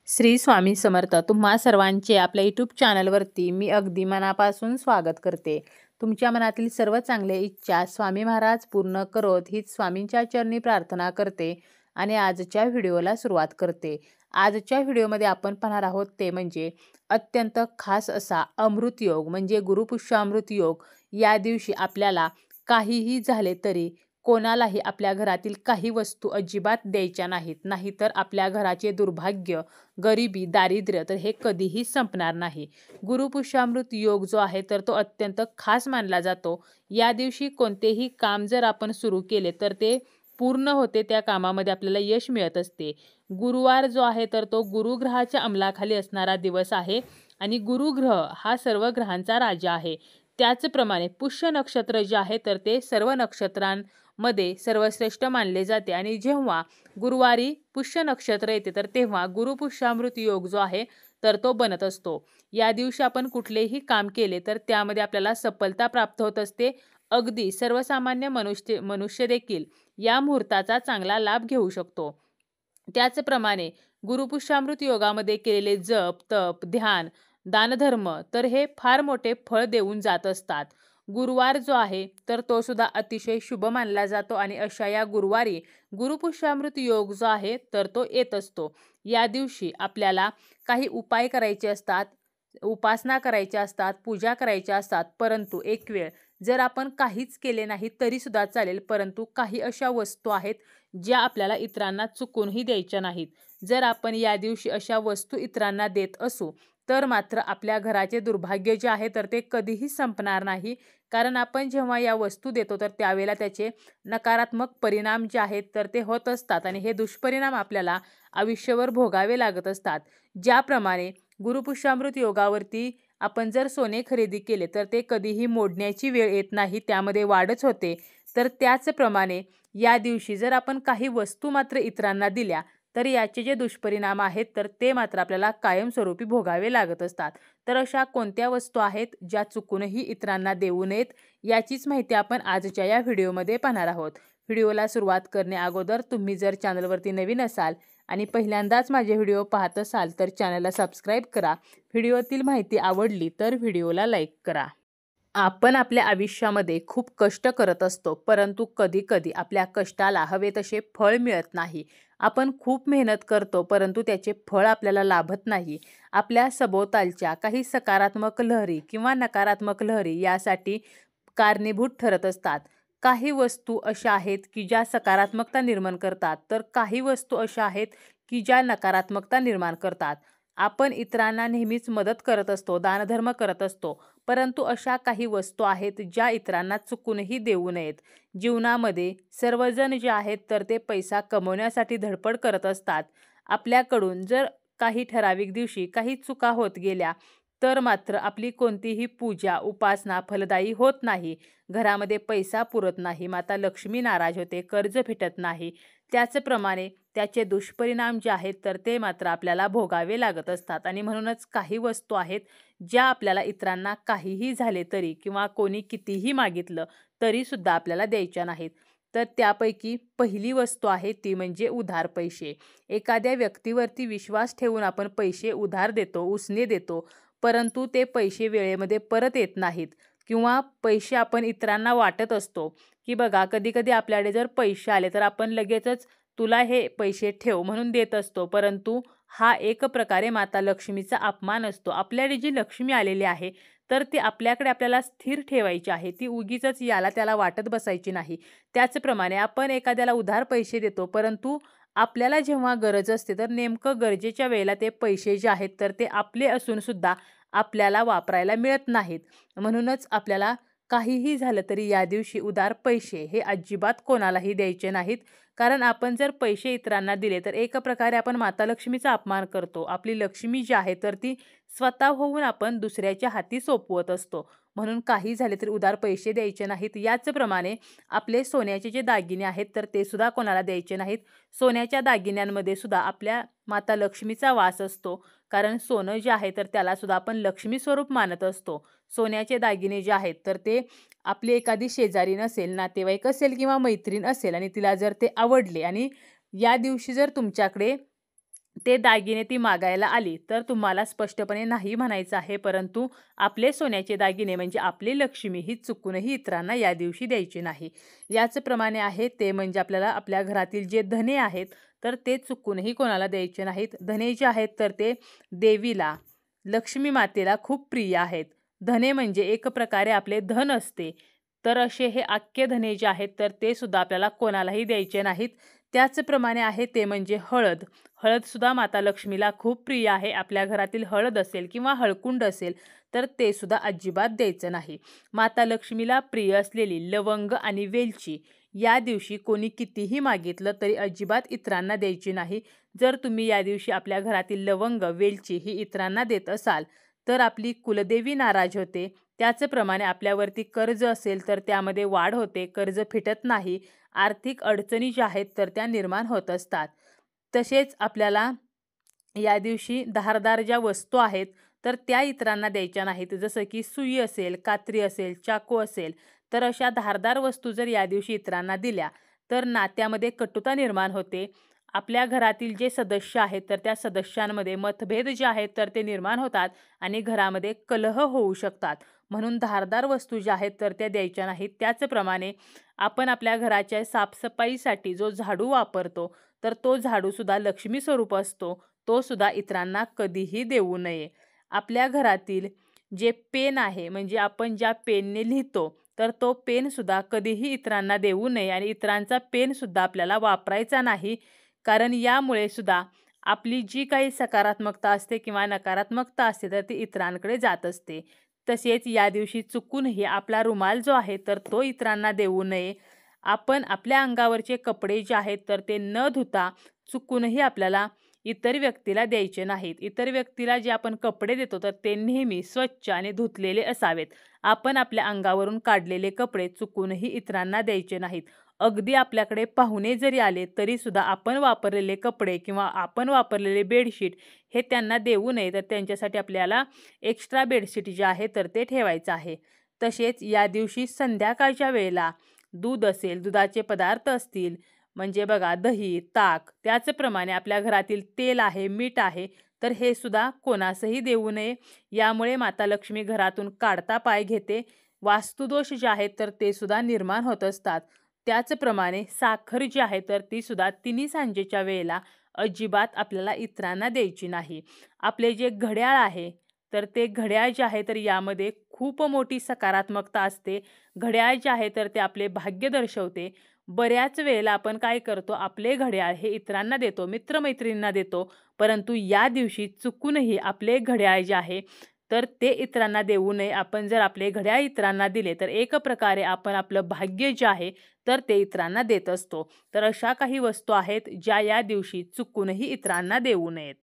श्री स्वामी समर्थ. तुम्हा सर्वांचे आपल्या यूट्यूब चॅनलवरती मी अगदी मनापासून स्वागत करते. तुमच्या मनातील सर्व चांगले इच्छा स्वामी महाराज पूर्ण करोत हीच स्वामींच्या चरणी प्रार्थना करते आणि आजच्या व्हिडिओला सुरुवात करते. आजच्या व्हिडिओमध्ये आपण पाहणार आहोत ते म्हणजे अत्यंत खास असा अमृत योग म्हणजे गुरुपुष्यामृत योग. या दिवशी आपल्याला काहीही झाले तरी कोणालाही आपल्या घरातील काही वस्तू अजिबात द्यायच्या नाहीत, नाहीतर आपल्या घराचे दुर्भाग्य, गरिबी, दारिद्र्य तर हे कधीही संपणार नाही. गुरुपुष्यामृत योग जो आहे तर तो अत्यंत खास मानला जातो. या दिवशी कोणतेही काम जर आपण सुरू केले तर ते पूर्ण होते, त्या कामामध्ये आपल्याला यश मिळत असते. गुरुवार जो आहे तर तो गुरुग्रहाच्या अंमलाखाली असणारा दिवस आहे आणि गुरुग्रह हा सर्व ग्रहांचा राजा आहे. त्याचप्रमाणे पुष्य नक्षत्र जे आहे तर ते सर्व नक्षत्रांमध्ये सर्वश्रेष्ठ मानले जाते आणि जेव्हा गुरुवारी पुष्य नक्षत्र येते तर तेव्हा गुरुपुष्यामृत योग जो आहे तर तो बनत असतो. या दिवशी आपण कुठलेही काम केले तर त्यामध्ये आपल्याला सफलता प्राप्त होत असते. अगदी सर्वसामान्य मनुष्य देखील या मुहूर्ताचा चांगला लाभ घेऊ शकतो. त्याचप्रमाणे गुरुपुष्यामृत योगामध्ये केलेले जप, तप, ध्यान, दानधर्म तर हे फार मोठे फळ देऊन जात असतात. गुरुवार जो आहे तर तो सुद्धा अतिशय शुभ मानला जातो आणि अशा या गुरुवारी गुरुपुष्यामृत योग जो आहे तर तो येत असतो. या दिवशी आपल्याला काही उपाय करायचे असतात, उपासना करायच्या असतात, पूजा करायच्या असतात. परंतु एक वेळ जर आपण काहीच केले नाही तरी सुद्धा चालेल, परंतु काही अशा वस्तू आहेत ज्या आपल्याला इतरांना चुकूनही द्यायच्या नाहीत. जर आपण या दिवशी अशा वस्तू इतरांना देत असू तर मात्र आपल्या घराचे दुर्भाग्य जे आहे तर ते कधीही संपणार नाही. कारण आपण जेव्हा या वस्तू देतो तर त्यावेळेला त्याचे नकारात्मक परिणाम जे आहेत तर ते होत असतात आणि हे दुष्परिणाम आपल्याला आयुष्यभर भोगावे लागत असतात. ज्याप्रमाणे गुरुपुष्यामृत योगावरती आपण जर सोने खरेदी केले तर ते कधीही मोडण्याची वेळ येत नाही, त्यामध्ये वाढच होते. तर त्याचप्रमाणे या दिवशी जर आपण काही वस्तू मात्र इतरांना दिल्या तर याचे जे दुष्परिणाम आहेत तर ते मात्र आपल्याला कायमस्वरूपी भोगावे लागत असतात. तर अशा कोणत्या वस्तू आहेत ज्या चुकूनही इतरांना देऊ नयेत याचीच माहिती आपण आजच्या या व्हिडिओमध्ये पाहणार आहोत. व्हिडिओला सुरुवात करण्या अगोदर तुम्ही जर चॅनलवरती नवीन असाल आणि पहिल्यांदाच माझे व्हिडिओ पाहत असाल तर चॅनलला सबस्क्राईब करा. व्हिडिओतील माहिती आवडली तर व्हिडिओला लाईक करा. आपण आपल्या आयुष्यामध्ये खूप कष्ट करत असतो, परंतु कधीकधी आपल्या कष्टाला हवे तसे फळ मिळत नाही. आपण खूप मेहनत करतो परंतु त्याचे फळ आपल्याला लाभत नाही. आपल्या सभोवतालच्या काही सकारात्मक लहरी किंवा नकारात्मक लहरी यासाठी कारणीभूत ठरत असतात. काही वस्तू अशा आहेत की ज्या सकारात्मकता निर्माण करतात, तर काही वस्तू अशा आहेत की ज्या नकारात्मकता निर्माण करतात. आपण इतरांना नेहमीच मदत करत असतो, दानधर्म करत असतो, परंतु अशा काही वस्तू आहेत ज्या इतरांना चुकूनही देऊ नयेत. जीवनामध्ये सर्वजण जे आहेत तर ते पैसा कमवण्यासाठी धडपड करत असतात. आपल्याकडून जर काही ठराविक दिवशी काही चुका होत गेल्या तर मात्र आपली कोणतीही पूजा, उपासना फलदायी होत नाही. घरामध्ये पैसा पुरत नाही, माता लक्ष्मी नाराज होते, कर्ज भेटत नाही. त्याचप्रमाणे त्याचे दुष्परिणाम जे आहेत तर ते मात्र आपल्याला भोगावे लागत असतात आणि म्हणूनच काही वस्तू आहेत ज्या आपल्याला इतरांना काहीही झाले तरी किंवा कोणी कितीही मागितलं तरी सुद्धा आपल्याला द्यायच्या नाहीत. तर त्यापैकी पहिली वस्तू आहे ती म्हणजे उधार पैसे. एखाद्या व्यक्तीवरती विश्वास ठेवून आपण पैसे उधार देतो, उसने देतो, परंतु ते पैसे वेळेमध्ये परत येत नाहीत किंवा पैसे आपण इतरांना वाटत असतो की बघा कधी-कधी आपल्याकडे जर पैसे आले तर आपण लगेचच तुला हे पैसे ठेव म्हणून देत असतो, परंतु हा एक प्रकारे माता लक्ष्मीचा अपमान असतो. आपल्याकडे जी लक्ष्मी आलेली आहे तर ती आपल्याकडे आपल्याला स्थिर ठेवायची आहे, ती उगीचच याला त्याला वाटत बसायची नाही. त्याचप्रमाणे आपण एखाद्याला उधार पैसे देतो, परंतु आपल्याला जेव्हा गरज असते तर नेमकं गरजेच्या वेळेला ते पैसे जे आहेत तर ते आपले असून सुद्धा आपल्याला वापरायला मिळत नाहीत. म्हणूनच आपल्याला काहीही झालं तरी या दिवशी उधार पैसे हे अजिबात कोणालाही द्यायचे नाहीत. कारण आपण जर पैसे इतरांना दिले तर एक प्रकारे आपण माता लक्ष्मीचा अपमान करतो. आपली लक्ष्मी जी आहे तर ती स्वतः होऊन आपण दुसऱ्याच्या हाती सोपवत असतो. म्हणून काही झाले तरी उधार पैसे द्यायचे नाहीत. याचप्रमाणे आपले सोन्याचे जे दागिने आहेत तर ते सुद्धा कोणाला द्यायचे नाहीत. सोन्याच्या दागिन्यांमध्ये सुद्धा आपल्या माता लक्ष्मीचा वास असतो, कारण सोनं जे आहे तर त्याला सुद्धा आपण लक्ष्मी स्वरूप मानत असतो. सोन्याचे दागिने जे आहेत तर ते आपली एखादी शेजारी नसेल, नातेवाईक असेल किंवा मैत्रीण असेल आणि तिला जर ते आवडले आणि या दिवशी जर तुमच्याकडे ते दागिने ती मागायला आली तर तुम्हाला स्पष्टपणे नाही म्हणायचं आहे, परंतु आपले सोन्याचे दागिने म्हणजे आपली लक्ष्मी ही चुकूनही इतरांना या दिवशी द्यायची नाही. याचप्रमाणे आहे ते म्हणजे आपल्याला आपल्या घरातील जे धने आहेत तर ते चुकूनही कोणाला द्यायचे नाहीत. धने जे आहेत तर ते देवीला, लक्ष्मी मातेला खूप प्रिय आहेत. धने म्हणजे एक प्रकारे आपले धन असते. तर असे हे अख्खे धने जे आहेत तर ते सुद्धा आपल्याला कोणालाही द्यायचे नाहीत. त्याचप्रमाणे आहे ते म्हणजे हळद. हळदसुद्धा माता लक्ष्मीला खूप प्रिय आहे. आपल्या घरातील हळद असेल किंवा हळकुंड असेल तर ते सुद्धा अजिबात द्यायचं नाही. माता लक्ष्मीला प्रिय असलेली लवंग आणि वेलची या दिवशी कोणी कितीही मागितलं तरी अजिबात इतरांना द्यायची नाही. जर तुम्ही या दिवशी आपल्या घरातील लवंग, वेलची ही इतरांना देत असाल तर आपली कुलदेवी नाराज होते. त्याचप्रमाणे आपल्यावरती कर्ज असेल तर त्यामध्ये वाढ होते, कर्ज फिटत नाही, आर्थिक अडचणी ज्या आहेत तर त्या निर्माण होत असतात. तसेच आपल्याला या दिवशी धारदार ज्या वस्तू आहेत तर त्या इतरांना द्यायच्या नाहीत. जसं की सुई असेल, कात्री असेल, चाकू असेल, तर अशा धारदार वस्तू जर या दिवशी इतरांना दिल्या तर नात्यामध्ये कटुता निर्माण होते. आपल्या घरातील जे सदस्य आहेत तर त्या सदस्यांमध्ये मतभेद जे आहेत तर ते निर्माण होतात आणि घरामध्ये कलह होऊ शकतात. म्हणून धारदार वस्तू ज्या आहेत तर त्या द्यायच्या नाहीत. त्याचप्रमाणे आपण आपल्या घराच्या साफसफाईसाठी जो झाडू वापरतो तर तो झाडूसुद्धा लक्ष्मी स्वरूप असतो. तो सुद्धा इतरांना कधीही देऊ नये. आपल्या घरातील जे पेन आहे म्हणजे आपण ज्या पेनने लिहितो तर तो पेनसुद्धा कधीही इतरांना देऊ नये आणि इतरांचा पेनसुद्धा आपल्याला वापरायचा नाही. कारण यामुळे सुद्धा आपली जी काही सकारात्मकता असते किंवा नकारात्मकता असते तर ती इतरांकडे जात असते. तसेच या दिवशी चुकूनही आपला रुमाल जो आहे तर तो इतरांना देऊ नये. आपण आपल्या अंगावरचे कपडे जे आहेत तर ते न धुता चुकूनही आपल्याला इतर व्यक्तीला द्यायचे नाहीत. इतर व्यक्तीला जे आपण कपडे देतो तर ते नेहमी स्वच्छ आणि धुतलेले असावेत. आपण आपल्या अंगावरून काढलेले कपडे चुकूनही इतरांना द्यायचे नाहीत. अगदी आपल्याकडे पाहुणे जरी आले तरीसुद्धा आपण वापरलेले कपडे किंवा आपण वापरलेले बेडशीट हे त्यांना देऊ नये. तर त्यांच्यासाठी आपल्याला एक्स्ट्रा बेडशीट जे आहे तर ते ठेवायचं आहे. तसेच या दिवशी संध्याकाळच्या वेळेला दूध असेल, दुधाचे पदार्थ असतील म्हणजे बघा दही, ताक, त्याचप्रमाणे आपल्या घरातील तेल आहे, मीठ आहे, तर हे सुद्धा कोणासही देऊ नये. यामुळे माता लक्ष्मी घरातून काढता पाय घेते. वास्तुदोष जे आहेत तर ते सुद्धा निर्माण होत असतात. त्याचप्रमाणे साखर जी आहे तर ती सुद्धा तिन्ही सांजेच्या वेळेला अजिबात आपल्याला इतरांना द्यायची नाही. आपले जे घड्याळ आहे तर ते घड्याळ जे आहे तर यामध्ये खूप मोठी सकारात्मकता असते. घड्याळ जे आहे तर ते आपले भाग्य दर्शवते. बऱ्याच वेळेला आपण काय करतो, आपले घड्याळ हे इतरांना देतो, मित्रमैत्रिणींना देतो, परंतु या दिवशी चुकूनही आपले घड्याळ जे आहे तर ते इतरांना देऊ नये. आपण जर आपले घड्याळ इतरांना दिले तर एक प्रकारे आपण आपलं भाग्य जे आहे तर ते इतरांना देत असतो. तर अशा काही वस्तू आहेत ज्या या दिवशी चुकूनही इतरांना देऊ नयेत.